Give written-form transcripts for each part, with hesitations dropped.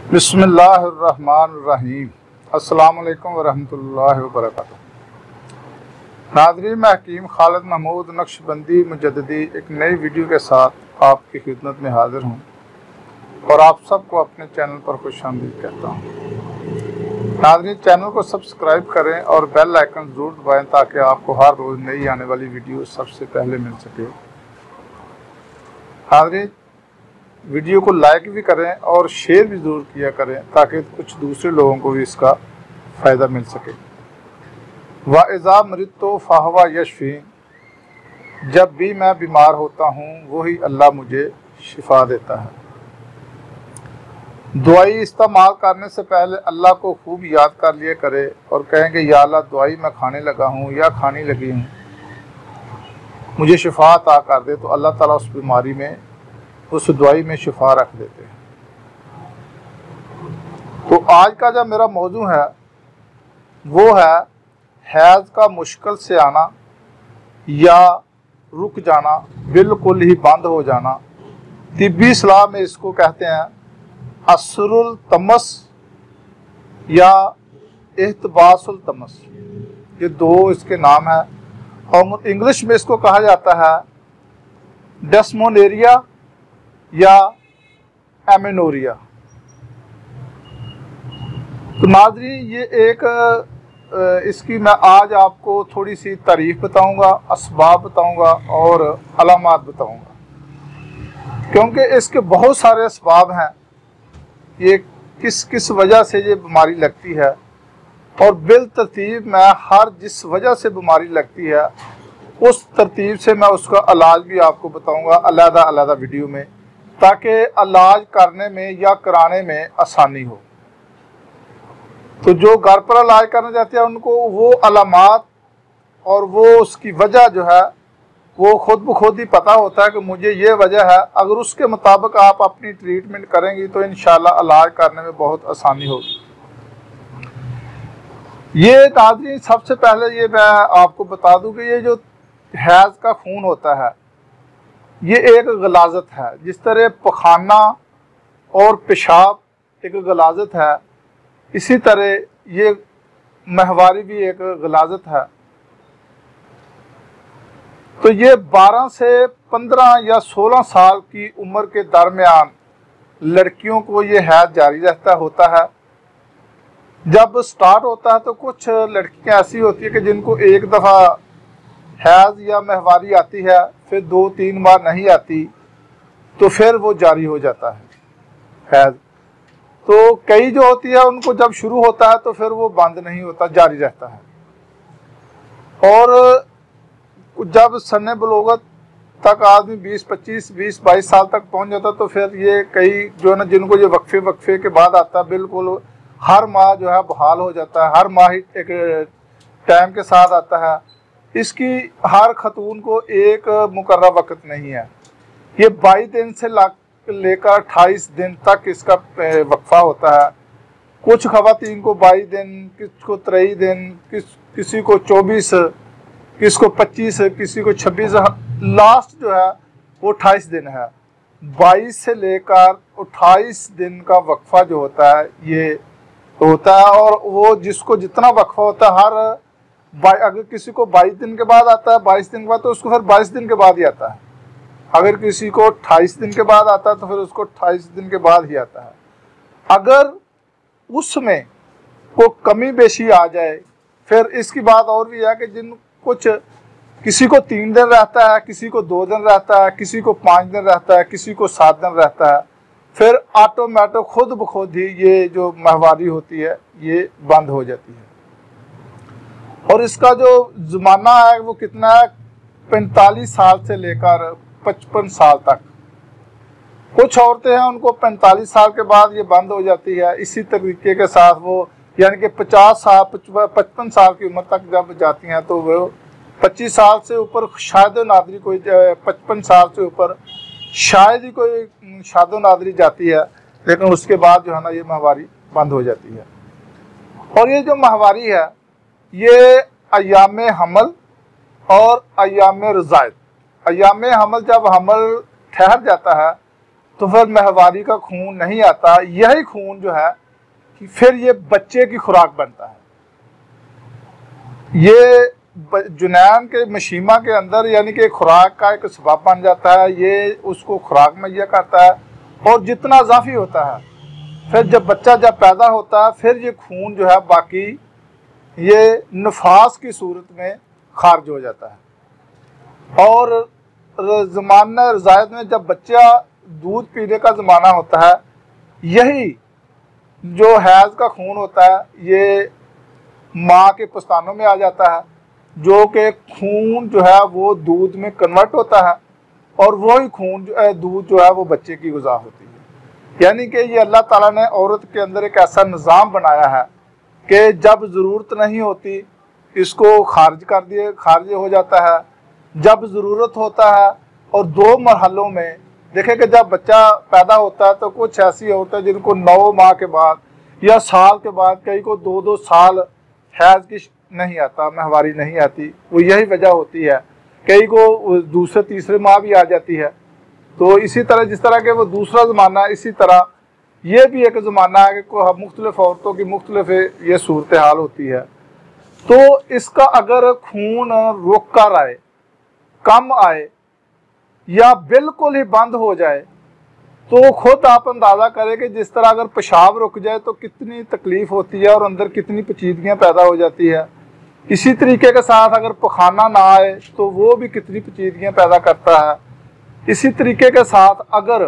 बिस्मिल्लाहिर्रहमानिर्रहीम। अस्सलाम वालेकुम वरहमतुल्लाहि वबरकातुहू। नाज़रीन, मैं हकीम खालिद महमूद नक्शबंदी मुजद्दिदी एक नई वीडियो के साथ आपकी खिदमत में हाजिर हूँ और आप सबको अपने चैनल पर खुशामदीद कहता हूँ। नाज़रीन, चैनल को सब्सक्राइब करें और बेल आइकन ज़रूर दबाएँ ताकि आपको हर रोज़ नई आने वाली वीडियो सबसे पहले मिल सके। नाज़रीन, वीडियो को लाइक भी करें और शेयर भी ज़रूर किया करें ताकि कुछ दूसरे लोगों को भी इसका फ़ायदा मिल सके। व इज़ा मरिदतु फ़हुव यशफ़ीन, जब भी मैं बीमार होता हूँ वही अल्लाह मुझे शिफा देता है। दवाई इस्तेमाल करने से पहले अल्लाह को खूब याद कर लिया करे और कहें कि या अल्लाह, दवाई मैं खाने लगा हूँ या खाने लगी हूँ, मुझे शिफा अता कर दे, तो अल्लाह ताला उस बीमारी में, उस दवाई में शिफा रख देते हैं। तो आज का जो मेरा मौजू है वो है हैज़ का मुश्किल से आना या रुक जाना, बिल्कुल ही बंद हो जाना। तिब्बी सलाह में इसको कहते हैं असरुल तमस या इहतबासुल तमस, ये दो इसके नाम है। और इंग्लिश में इसको कहा जाता है डेस्मोनेरिया या एमेनोरिया। तो नाज़रीन, ये एक इसकी मैं आज आपको थोड़ी सी तारीफ बताऊंगा, असबाब बताऊंगा और अलामात बताऊंगा, क्योंकि इसके बहुत सारे असबाब हैं। ये किस किस वजह से ये बीमारी लगती है और बिल तरतीब मैं हर जिस वजह से बीमारी लगती है उस तरतीब से मैं उसका इलाज भी आपको बताऊंगा अलग अलग वीडियो में, ताकि इलाज करने में या कराने में आसानी हो। तो जो घर पर इलाज करने जाते हैं उनको वो अलामात और वो उसकी वजह जो है वो खुद ब खुद ही पता होता है कि मुझे ये वजह है। अगर उसके मुताबिक आप अपनी ट्रीटमेंट करेंगी तो इंशाल्लाह इलाज करने में बहुत आसानी होगी। ये नाज़रीन, सबसे पहले ये मैं आपको बता दूं कि ये जो हैज़ का खून होता है ये एक गलाजत है। जिस तरह पखाना और पेशाब एक गलाजत है, इसी तरह ये महवारी भी एक गलाजत है। तो ये 12 से 15 या 16 साल की उम्र के दरमियान लड़कियों को ये हैज़ जारी रहता होता है। जब स्टार्ट होता है तो कुछ लड़कियां ऐसी होती है कि जिनको एक दफ़ा हैज़ या महवारी आती है, फिर 2-3 बार नहीं आती, तो फिर वो जारी हो जाता है हैज़। तो कई जो होती है उनको जब शुरू होता है तो फिर वो बंद नहीं होता, जारी रहता है। और जब सन्ने बलोगत तक आदमी 20-22 साल तक पहुंच जाता तो फिर ये कई जो है ना, जिनको ये वक्फे के बाद आता है, बिल्कुल हर माह जो है बहाल हो जाता है, हर माह एक टाइम के साथ आता है। इसकी हर खतून को एक मुकर्रर वक्त नहीं है। ये 22 दिन से लेकर 28 दिन तक इसका वक्फा होता है। कुछ खवातीन को 22 दिन, किसको 23 दिन, किसी को 24, किसको 25, किसी को 26, लास्ट जो है वो 28 दिन है। 22 से लेकर 28 दिन का वक्फा जो होता है ये होता है। और वो जिसको जितना वक्फा होता है, हर अगर किसी को 22 दिन के बाद आता है, 22 दिन के बाद, तो उसको फिर 22 दिन के बाद ही आता है। अगर किसी को 28 दिन के बाद आता है तो फिर उसको 28 दिन के बाद ही आता है। अगर उसमें को कमी बेशी आ जाए, फिर इसकी बात और भी है कि किसी को 3 दिन रहता है, किसी को 2 दिन रहता है, किसी को 5 दिन रहता है, किसी को 7 दिन रहता है, फिर ऑटोमेटिक खुद ब खुद ही ये जो महवारी होती है ये बंद हो जाती है। और इसका जो ज़माना है वो कितना है, 45 साल से लेकर 55 साल तक। कुछ औरतें हैं उनको 45 साल के बाद ये बंद हो जाती है। इसी तरीके के साथ वो यानी कि 55 साल की उम्र तक जब जाती हैं तो वो 25 साल से ऊपर शायद नादरी कोई 55 साल से ऊपर शायद ही कोई शादो नादरी जाती है, लेकिन उसके बाद जो है ना ये महवारी बंद हो जाती है। और ये जो महवारी है ये अय्याम हमल और अय्याम रज़ायत, अय्याम हमल जब हमल ठहर जाता है तो फिर माहवारी का खून नहीं आता। यही खून जो है कि फिर ये बच्चे की खुराक बनता है। ये जुनैन के मशीमा के अंदर यानी कि खुराक का एक सबब बन जाता है, ये उसको खुराक मुहैया करता है। और जितना इजाफी होता है, फिर जब बच्चा पैदा होता है, फिर ये खून जो है बाकी ये नफास की सूरत में खारिज हो जाता है। और ज़माना रज़ायत में जब बच्चा दूध पीने का ज़माना होता है, यही जो हैज़ का खून होता है ये माँ के पस्तानों में आ जाता है, जो कि खून जो है वो दूध में कन्वर्ट होता है, और वही खून दूध जो है वो बच्चे की ग़िज़ा होती है। यानी कि ये अल्लाह ताला ने औरत के अंदर एक ऐसा निज़ाम बनाया है कि जब ज़रूरत नहीं होती इसको खारिज हो जाता है, जब ज़रूरत होता है। और 2 मरहलों में देखें कि जब बच्चा पैदा होता है तो कुछ ऐसी औरतें जिनको 9 माह के बाद या साल के बाद, कई को 2-2 साल हैज़ की नहीं आता, माहवारी नहीं आती। वो यही वजह होती है। कई को दूसरे तीसरे माह भी आ जाती है। तो इसी तरह जिस तरह के वो दूसरा ज़माना है, इसी तरह ये भी एक ज़माना है कि मुख्तलिफ औरतों की मुख्तलिफ ये सूरत हाल होती है। तो इसका अगर खून रुक कर आए, कम आए या बिल्कुल ही बंद हो जाए, तो खुद आप अंदाज़ा करें कि जिस तरह अगर पेशाब रुक जाए तो कितनी तकलीफ़ होती है और अंदर कितनी पेचीदगियाँ पैदा हो जाती है। इसी तरीके के साथ अगर पखाना ना आए तो वो भी कितनी पेचीदगियाँ पैदा करता है। इसी तरीके के साथ अगर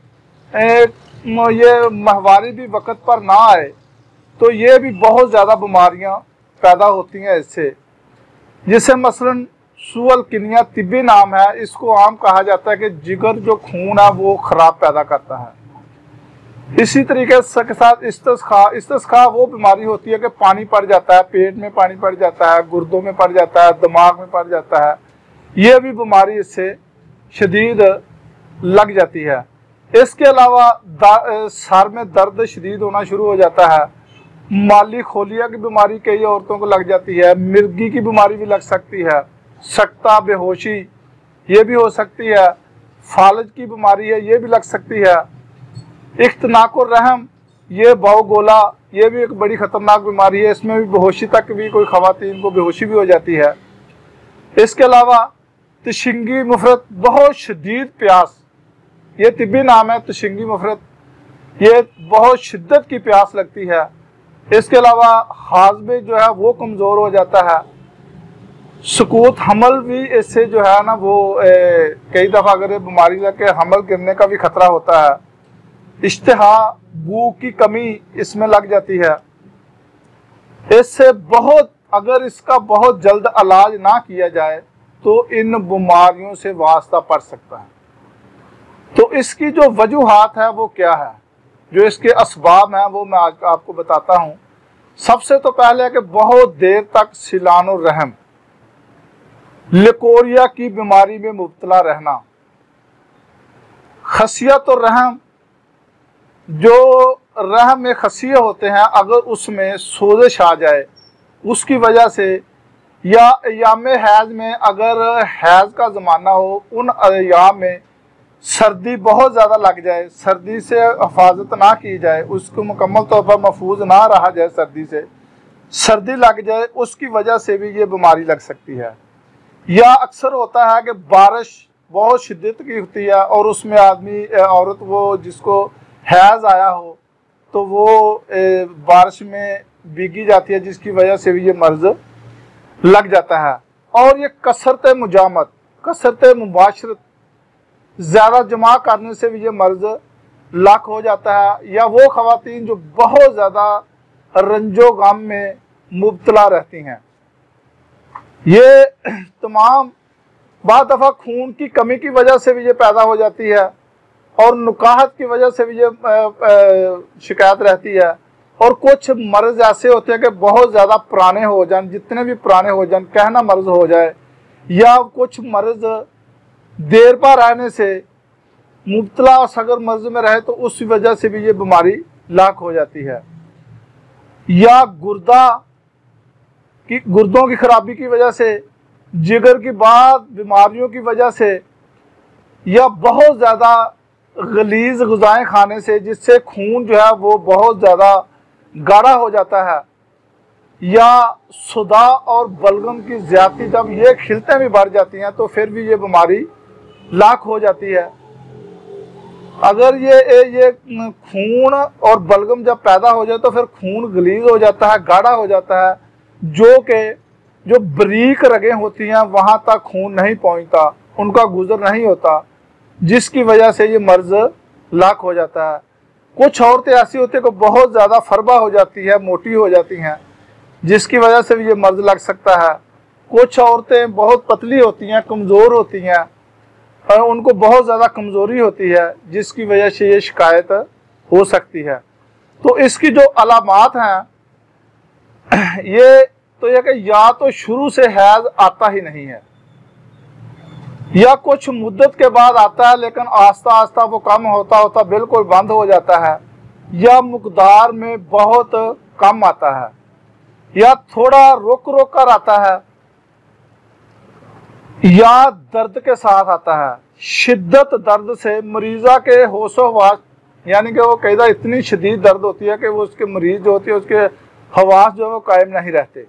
ये माहवारी भी वक़्त पर ना आए तो ये भी बहुत ज़्यादा बीमारियाँ पैदा होती हैं इससे, जिससे मसलन सूअल किनिया तिब्बी नाम है। इसको आम कहा जाता है कि जिगर जो खून है वो ख़राब पैदा करता है। इसी तरीके के साथ इस्तिस्का वो बीमारी होती है कि पानी पड़ जाता है, पेट में पानी पड़ जाता है, गुर्दों में पड़ जाता है, दिमाग में पड़ जाता है। ये भी बीमारी इससे शदीद लग जाती है। इसके अलावा सर में दर्द शदीद होना शुरू हो जाता है। माली खोलिया की बीमारी कई औरतों को लग जाती है। मिर्गी की बीमारी भी लग सकती है। सकता, बेहोशी ये भी हो सकती है। फालज की बीमारी है, ये भी लग सकती है। इख्तनाकुर रहम, ये बाउगोला, ये भी एक बड़ी ख़तरनाक बीमारी है। इसमें भी बेहोशी तक भी कोई ख़वातीन को बेहोशी भी हो जाती है। इसके अलावा तशिंगी मुफरत, बहुत शदीद प्यास, ये तिब्बी नाम है तशिंगी मुफरत, ये बहुत शिद्दत की प्यास लगती है। इसके अलावा हाजमे जो है वो कमज़ोर हो जाता है। सुकूत हमल भी इससे जो है ना वो कई दफ़ा अगर बीमारी लग के हमल गिरने का भी ख़तरा होता है। इश्तिहा, भूख की कमी इसमें लग जाती है। इससे बहुत अगर इसका बहुत जल्द इलाज ना किया जाए तो इन बीमारियों से वास्ता पड़ सकता है। तो इसकी जो वजूहात है वो क्या है, जो इसके असबाब हैं वो मैं आज आपको बताता हूँ। सबसे तो पहले है कि बहुत देर तक सिलानुर रहम, लिकोरिया की बीमारी में मुब्तला रहना। खसियत और रहम, जो रहम में खसिये होते हैं अगर उसमें सोजिश आ जाए उसकी वजह से, या अयाम हैज़ में अगर हैज़ का ज़माना हो, उन अयाम में सर्दी बहुत ज़्यादा लग जाए, सर्दी से हिफाजत ना की जाए, उसको मुकम्मल तौर पर महफूज ना रहा जाए, सर्दी से सर्दी लग जाए, उसकी वजह से भी ये बीमारी लग सकती है। या अक्सर होता है कि बारिश बहुत शिद्दत की होती है और उसमें औरत वो जिसको हैज़ आया हो तो वो बारिश में भीगी जाती है, जिसकी वजह से भी ये मर्ज़ लग जाता है। और ये कसरत मुजामत, कसरत मुबाशरत, ज़्यादा जमा करने से भी ये मर्ज़ लाक हो जाता है। या वो ख़वातीन जो बहुत ज़्यादा रंजो गम में मुब्तला रहती हैं, ये तमाम बाद दफ़ा खून की कमी की वजह से भी ये पैदा हो जाती है और नुकाहत की वजह से भी ये शिकायत रहती है। और कुछ मर्ज़ ऐसे होते हैं कि बहुत ज़्यादा पुराने हो जाए, जितने भी पुराने हो जाए, कहना मर्ज़ हो जाए, या कुछ मर्ज़ देर पर रहने से मुब्तला अगर मर्ज़ में रहे तो उस वजह से भी ये बीमारी लाक हो जाती है। या गुर्दों की खराबी की वजह से, जिगर की बाद बीमारियों की वजह से, या बहुत ज़्यादा गलीज ग़िज़ाएं खाने से, जिससे खून जो है वो बहुत ज़्यादा गाढ़ा हो जाता है, या सुदा और बलगम की ज़्यादती, जब ये खिलतें भी बढ़ जाती हैं तो फिर भी ये बीमारी लाख हो जाती है। अगर ये खून और बलगम जब पैदा हो जाए तो फिर खून गलीज हो जाता है, गाढ़ा हो जाता है, जो बारीक रगें होती हैं वहाँ तक खून नहीं पहुँचता, उनका गुजर नहीं होता, जिसकी वजह से ये मर्ज लाख हो जाता है। कुछ औरतें ऐसी होती हैं कि बहुत ज़्यादा फरबा हो जाती है, मोटी हो जाती हैं, जिसकी वजह से भी ये मर्ज लग सकता है। कुछ औरतें बहुत पतली होती हैं, कमज़ोर होती हैं, और उनको बहुत ज़्यादा कमज़ोरी होती है, जिसकी वजह से ये शिकायत हो सकती है। तो इसकी जो अलामात हैं ये तो यह कि या तो शुरू से हैज़ आता ही नहीं है, या कुछ मुद्दत के बाद आता है लेकिन आस्ता आस्ता वो कम होता होता बिल्कुल बंद हो जाता है, या मकदार में बहुत कम आता है, या थोड़ा रुक रुक कर आता है, या दर्द के साथ आता है। शिद्दत दर्द से मरीज़ा के होशो हवास, यानी कि वो कई बार इतनी शदीद दर्द होती है कि वो उसके मरीज जो होती है उसके हवास जो है वो कायम नहीं रहते।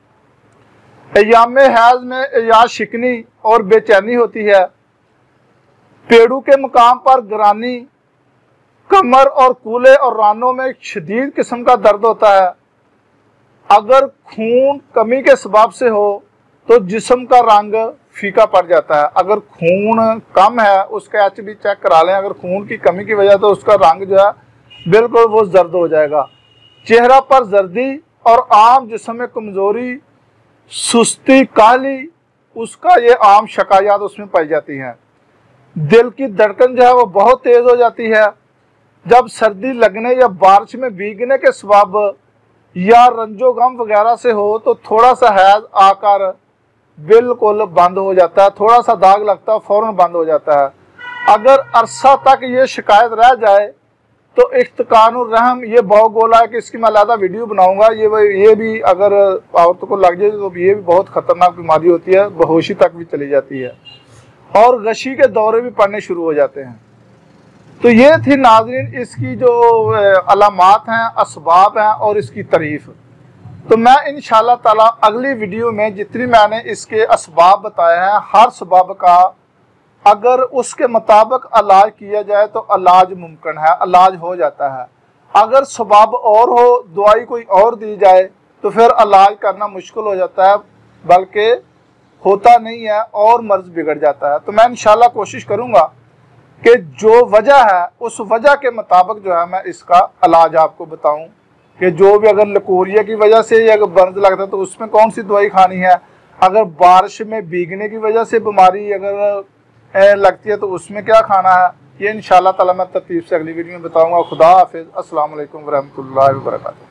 अयाम हैज में या शिकनी और बेचैनी होती है। पेड़ू के मकाम पर गिरानी, कमर और कूल्हे और रानों में शदीद किस्म का दर्द होता है। अगर खून कमी के सबब से हो तो जिस्म का रंग फीका पड़ जाता है। अगर खून कम है उसका HB चेक करा लें, अगर खून की कमी की वजह तो उसका रंग जो है बिल्कुल वो जर्द हो जाएगा। चेहरा पर जर्दी और आम जिस्म में कमज़ोरी, सुस्ती, काली, उसका ये आम शिकायत उसमें पाई जाती हैं। दिल की धड़कन जो है वो बहुत तेज़ हो जाती है। जब सर्दी लगने या बारिश में भीगने के सबब या रंजो गम वगैरह से हो तो थोड़ा सा हैज आकर बिल्कुल बंद हो जाता है, थोड़ा सा दाग लगता है फौरन बंद हो जाता है। अगर अरसा तक ये शिकायत रह जाए तो इख्तिकानुर रहम, ये बहुत गोला है कि इसकी मैं अलग वीडियो बनाऊंगा। ये भी अगर औरतों को लग जाए तो ये भी बहुत ख़तरनाक बीमारी होती है, बेहोशी तक भी चली जाती है, और गशी के दौरे भी पड़ने शुरू हो जाते हैं। तो ये थी नाज़रीन इसकी जो अलामात हैं, असबाब हैं और इसकी तारीफ़। तो मैं इंशाअल्लाह ताला अगली वीडियो में जितनी मैंने इसके असबाब बताए हैं, हर सबब का अगर उसके मुताबिक इलाज किया जाए तो इलाज मुमकिन है, इलाज हो जाता है। अगर सबब और हो, दवाई कोई और दी जाए तो फिर इलाज करना मुश्किल हो जाता है, बल्कि होता नहीं है और मर्ज बिगड़ जाता है। तो मैं इंशाअल्लाह कोशिश करूँगा कि जो वजह है उस वजह के मुताबिक जो है मैं इसका इलाज आपको बताऊं, कि जो भी अगर लकोरिया की वजह से अगर बर्द लगता है तो उसमें कौन सी दवाई खानी है, अगर बारिश में भीगने की वजह से बीमारी अगर लगती है तो उसमें क्या खाना है, ये इंशाअल्लाह ताला मैं तरतीब से अगली वीडियो में बताऊंगा। खुदा हाफिज़, अस्सलाम वालेकुम व रहमतुल्लाहि व बरकातुहू।